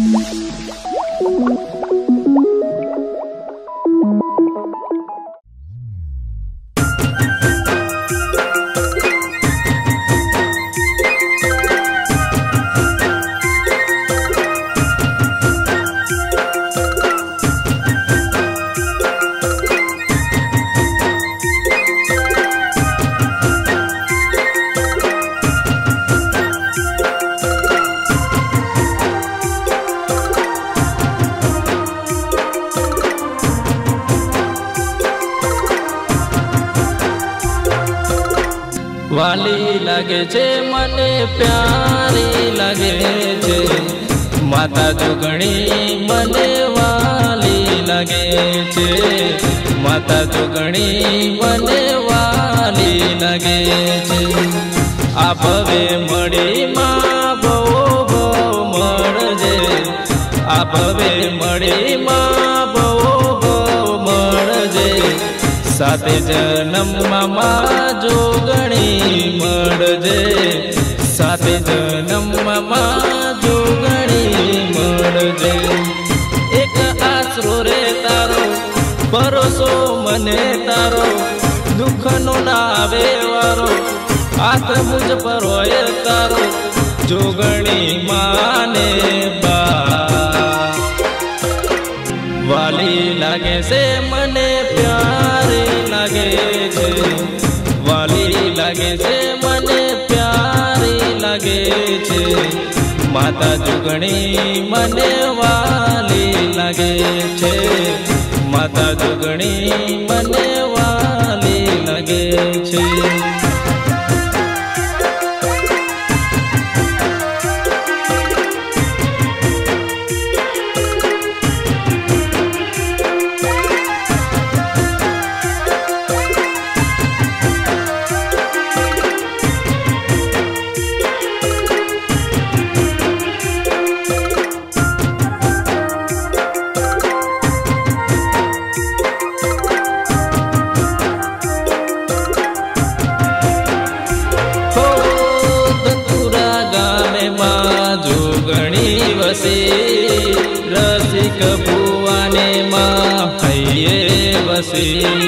वाली लगे छे मने प्यारी लगे छे माता जोगणी मने वाली लगे छे माता जोगणी मने वाली लगे छे। आप हवे मળી मां बो बो मळजे आप हवे मળી मां बो बो मळजे साते जन्म मां जोगणी मळजे साते जन्म मां जोगणी मळजे। एक आसरो रे तारो भरोसो मने तारो दुख नो ना आवे वारो हाथ मुझ पर होय तारो जोगणी माने बा। वाली लागे से मने प्यारी लागे छे वाली लागे से मने प्यारी लागे छे माता जोगणी मने वाली लागे छे माता जोगणी मने वाली लागे छे। रसिक भुवाने मां हइये बसी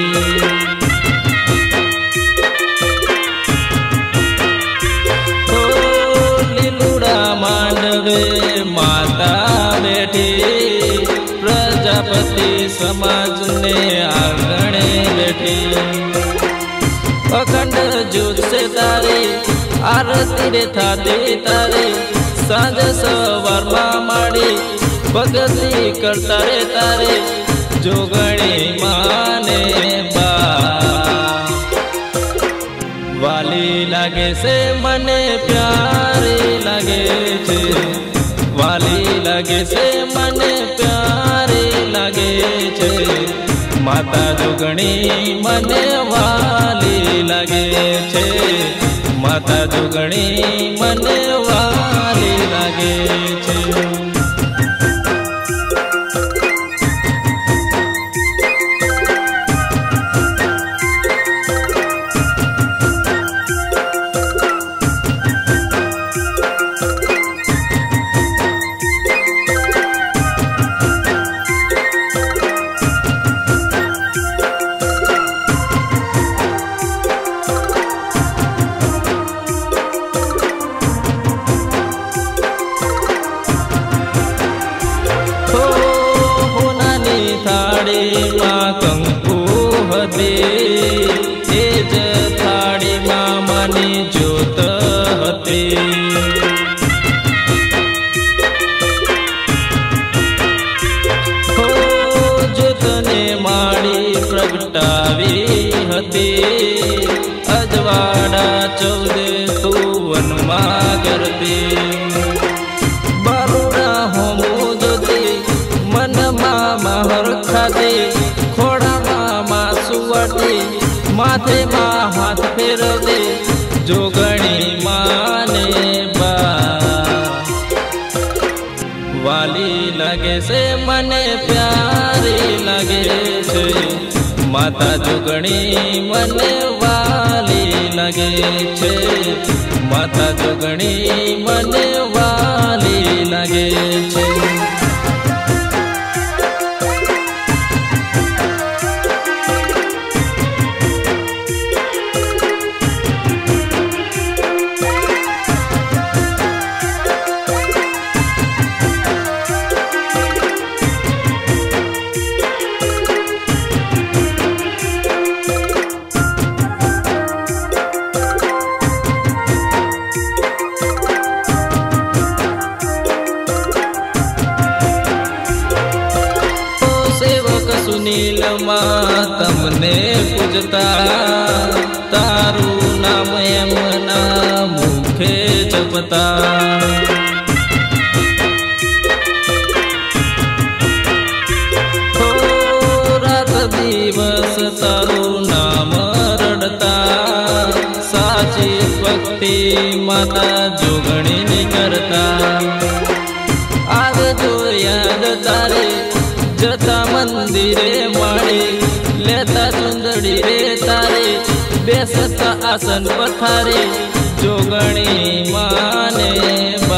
लीलुड़ा मांडवे माता बैठी प्रजापति समाज ने आंगणे बैठी अखंड ज्योत से तारे आरती रे थाती तारे सांझ सवार माड़ी भगती करता रे तारे जोगणी माने बा। वाली लागे से मने प्यारी लागे छे वाली लागे से मने प्यारी लागे छे माता जोगणी मने वाली लागे छे माता जोगणी मने वाली लागे छे। कंकु हती तेज थाड़ी मां मनी ज्योत हती हो ज्योतने माड़ी प्रगटावी हती अजवाड़ा 14 तुवन मां करती बारुड़ा होमो ज्योति मन मां हर खाती माथे मां हाथ फेरते जोगणी माने बा। वाली लागे से मने प्यारी लागे छे माता जोगणी मने वाली लागे छे माता जोगणी मने वाली लागे छे। सुनील मां तमने पूजता तारू नाम एमना मुखे जपता हो रात दिवस तारू नाम रड़ता साची भक्ति माता जोगणी नहीं करता आवे जो याद तारे जता मंदिरे माड़ी लेता चुंदड़ी रे तारे बेसता आसन पथारे जोगणी माने बा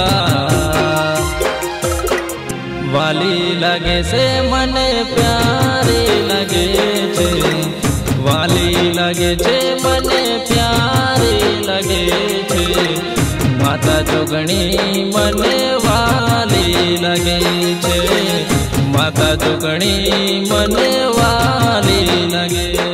वाली लगे से मने प्यारे लगे छे वाली लगे छे मने प्यारे लगे छे माता जोगणी मने वाली लगे छे माता जोगणी मने वाली लगे।